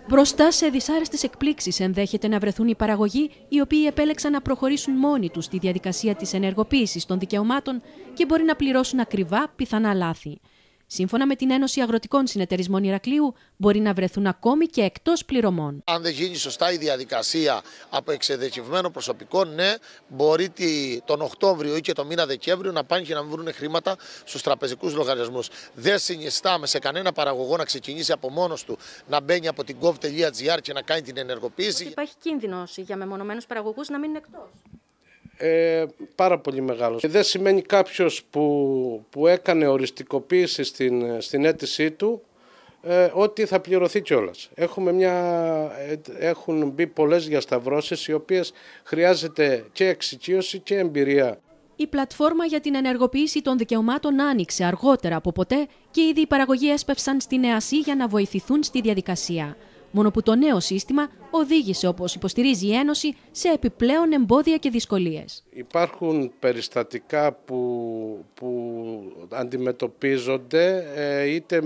Μπροστά σε δυσάρεστες εκπλήξεις ενδέχεται να βρεθούν οι παραγωγοί οι οποίοι επέλεξαν να προχωρήσουν μόνοι τους στη διαδικασία της ενεργοποίησης των δικαιωμάτων και μπορεί να πληρώσουν ακριβά πιθανά λάθη. Σύμφωνα με την Ένωση Αγροτικών Συνεταιρισμών Ηρακλείου, μπορεί να βρεθούν ακόμη και εκτός πληρωμών. Αν δεν γίνει σωστά η διαδικασία από εξειδικευμένο προσωπικό, ναι, μπορεί τον Οκτώβριο ή και το μήνα Δεκέμβριο να πάνε και να βρουν χρήματα στους τραπεζικούς λογαριασμούς. Δεν συνιστάμε σε κανένα παραγωγό να ξεκινήσει από μόνος του να μπαίνει από την gov.gr και να κάνει την ενεργοποίηση. Υπάρχει κίνδυνος για μεμονωμένους παραγωγούς να μείνουν εκτός. Πάρα πολύ μεγάλος. Δεν σημαίνει κάποιος που έκανε οριστικοποίηση στην αίτησή του ότι θα πληρωθεί κιόλας. Έχουν μπει πολλές διασταυρώσεις οι οποίες χρειάζεται και εξοικείωση και εμπειρία. Η πλατφόρμα για την ενεργοποίηση των δικαιωμάτων άνοιξε αργότερα από ποτέ και ήδη οι παραγωγοί έσπευσαν στην ΕΑΣΥ για να βοηθηθούν στη διαδικασία. Μόνο που το νέο σύστημα οδήγησε, όπως υποστηρίζει η Ένωση, σε επιπλέον εμπόδια και δυσκολίες. Υπάρχουν περιστατικά που αντιμετωπίζονται είτε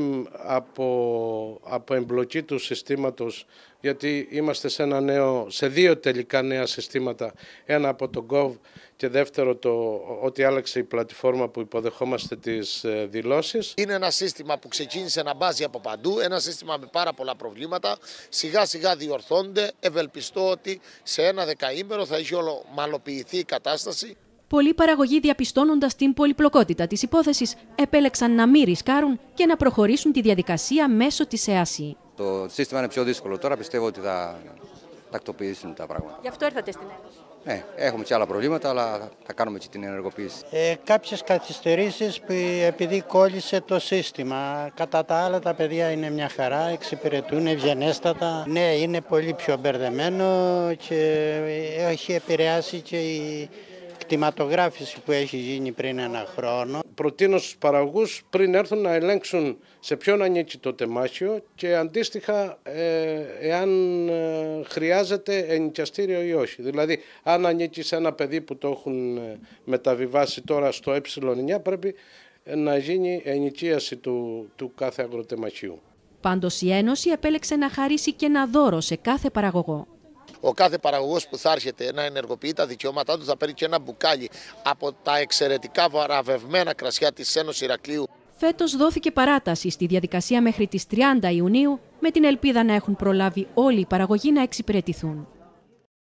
από εμπλοκή του συστήματος, γιατί είμαστε σε δύο τελικά νέα συστήματα, ένα από το Gov και δεύτερο ότι άλλαξε η πλατφόρμα που υποδεχόμαστε τις δηλώσεις. Είναι ένα σύστημα που ξεκίνησε να μπάζει από παντού, ένα σύστημα με πάρα πολλά προβλήματα, σιγά σιγά διορθώνται, ευελπιστώ ότι σε ένα δεκαήμερο θα έχει ομαλοποιηθεί η κατάσταση. Πολλοί παραγωγοί, διαπιστώνοντας την πολυπλοκότητα της υπόθεσης, επέλεξαν να μην ρισκάρουν και να προχωρήσουν τη διαδικασία μέσω της ΕΑΣΥ. Το σύστημα είναι πιο δύσκολο τώρα, πιστεύω ότι θα τακτοποιήσουν τα πράγματα. Γι' αυτό ήρθατε στην Ένωση. Ναι, έχουμε και άλλα προβλήματα, αλλά θα κάνουμε και την ενεργοποίηση. Κάποιες καθυστερήσεις επειδή κόλλησε το σύστημα. Κατά τα άλλα τα παιδιά είναι μια χαρά, εξυπηρετούν ευγενέστατα. Ναι, είναι πολύ πιο μπερδεμένο και έχει επηρεάσει και η κτηματογράφηση που έχει γίνει πριν ένα χρόνο. Προτείνω στους παραγωγούς πριν έρθουν να ελέγξουν σε ποιον ανήκει το τεμάχιο και αντίστοιχα εάν χρειάζεται ενοικιαστήριο ή όχι. Δηλαδή αν ανήκει σε ένα παιδί που το έχουν μεταβιβάσει τώρα στο Ε9 πρέπει να γίνει ενοικίαση του κάθε αγροτεμαχίου. Πάντως η Ένωση επέλεξε να χαρίσει και ένα δώρο σε κάθε παραγωγό. Ο κάθε παραγωγός που θα έρχεται να ενεργοποιεί τα δικαιώματά του θα παίρνει και ένα μπουκάλι από τα εξαιρετικά βραβευμένα κρασιά της Ένωσης Ηρακλείου. Φέτος δόθηκε παράταση στη διαδικασία μέχρι τις 30 Ιουνίου με την ελπίδα να έχουν προλάβει όλοι οι παραγωγοί να εξυπηρετηθούν.